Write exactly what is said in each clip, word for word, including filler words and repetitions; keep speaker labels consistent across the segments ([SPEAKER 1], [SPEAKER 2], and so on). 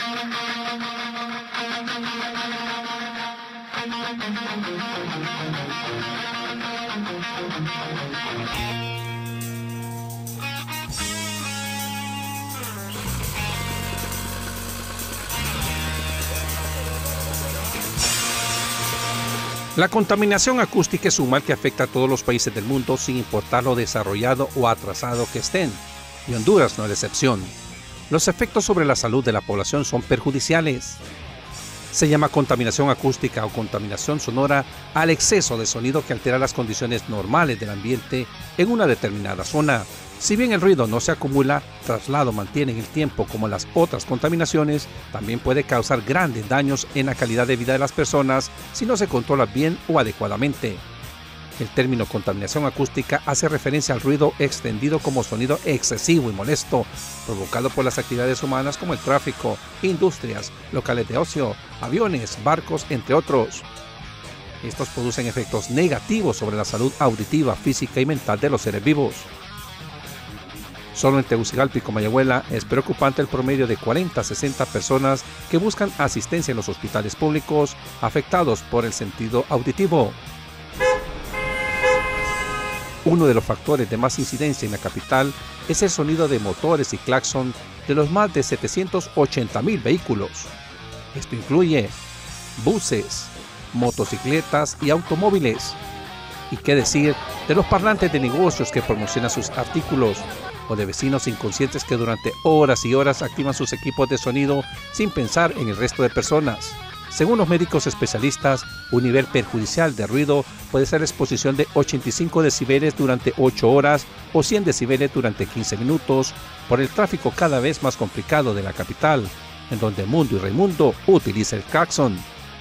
[SPEAKER 1] La contaminación acústica es un mal que afecta a todos los países del mundo sin importar lo desarrollado o atrasado que estén, y Honduras no es la excepción. Los efectos sobre la salud de la población son perjudiciales. Se llama contaminación acústica o contaminación sonora al exceso de sonido que altera las condiciones normales del ambiente en una determinada zona. Si bien el ruido no se acumula, traslado mantiene en el tiempo como las otras contaminaciones, también puede causar grandes daños en la calidad de vida de las personas si no se controla bien o adecuadamente. El término contaminación acústica hace referencia al ruido extendido como sonido excesivo y molesto, provocado por las actividades humanas como el tráfico, industrias, locales de ocio, aviones, barcos, entre otros. Estos producen efectos negativos sobre la salud auditiva, física y mental de los seres vivos. Solo en Tegucigalpa y Comayagüela es preocupante el promedio de cuarenta a sesenta personas que buscan asistencia en los hospitales públicos afectados por el sentido auditivo. Uno de los factores de más incidencia en la capital es el sonido de motores y claxon de los más de setecientos ochenta mil vehículos. Esto incluye buses, motocicletas y automóviles. ¿Y qué decir de los parlantes de negocios que promocionan sus artículos, o de vecinos inconscientes que durante horas y horas activan sus equipos de sonido sin pensar en el resto de personas? Según los médicos especialistas, un nivel perjudicial de ruido puede ser la exposición de ochenta y cinco decibeles durante ocho horas o cien decibeles durante quince minutos por el tráfico cada vez más complicado de la capital, en donde Mundo y Raimundo utiliza el claxon.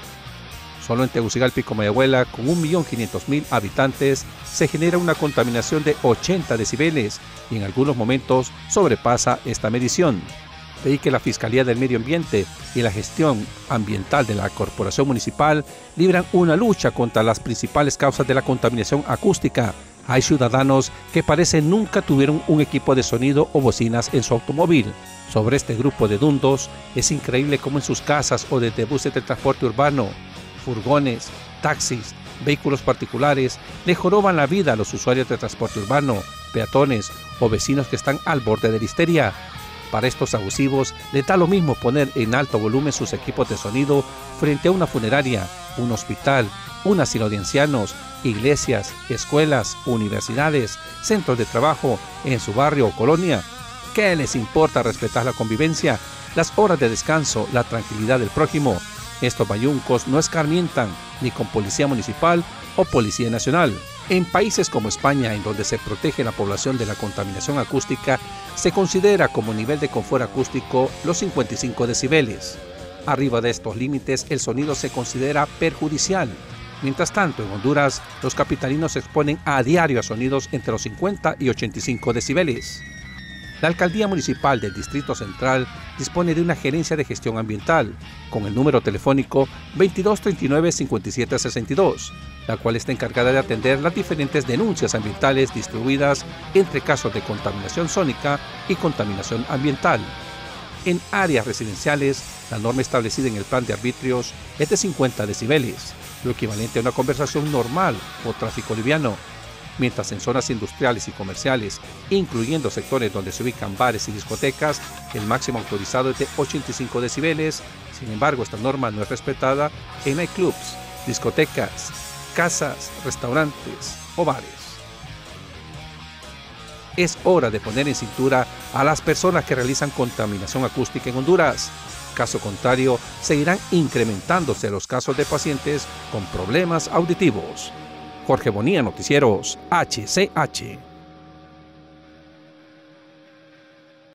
[SPEAKER 1] Solo en Tegucigalpa y Comayagüela, con un millón quinientos mil habitantes, se genera una contaminación de ochenta decibeles y en algunos momentos sobrepasa esta medición. De ahí que la Fiscalía del Medio Ambiente y la Gestión Ambiental de la Corporación Municipal libran una lucha contra las principales causas de la contaminación acústica. Hay ciudadanos que parece nunca tuvieron un equipo de sonido o bocinas en su automóvil. Sobre este grupo de dundos, es increíble cómo en sus casas o desde buses de transporte urbano, furgones, taxis, vehículos particulares, le joroban la vida a los usuarios de transporte urbano, peatones o vecinos que están al borde de la histeria. Para estos abusivos, les da lo mismo poner en alto volumen sus equipos de sonido frente a una funeraria, un hospital, un asilo de ancianos, iglesias, escuelas, universidades, centros de trabajo, en su barrio o colonia. ¿Qué les importa respetar la convivencia, las horas de descanso, la tranquilidad del prójimo? Estos bayuncos no escarmientan ni con policía municipal o policía nacional. En países como España, en donde se protege la población de la contaminación acústica, se considera como nivel de confort acústico los cincuenta y cinco decibeles. Arriba de estos límites, el sonido se considera perjudicial. Mientras tanto, en Honduras, los capitalinos se exponen a diario a sonidos entre los cincuenta y ochenta y cinco decibeles. La Alcaldía Municipal del Distrito Central dispone de una gerencia de gestión ambiental, con el número telefónico veintidós treinta y nueve cincuenta y siete sesenta y dos, la cual está encargada de atender las diferentes denuncias ambientales distribuidas entre casos de contaminación sónica y contaminación ambiental. En áreas residenciales, la norma establecida en el plan de arbitrios es de cincuenta decibeles, lo equivalente a una conversación normal o tráfico liviano, mientras en zonas industriales y comerciales, incluyendo sectores donde se ubican bares y discotecas, el máximo autorizado es de ochenta y cinco decibeles. Sin embargo, esta norma no es respetada en nightclubs, discotecas, casas, restaurantes o bares. Es hora de poner en cintura a las personas que realizan contaminación acústica en Honduras. Caso contrario, seguirán incrementándose los casos de pacientes con problemas auditivos. Jorge Bonilla, Noticieros H C H.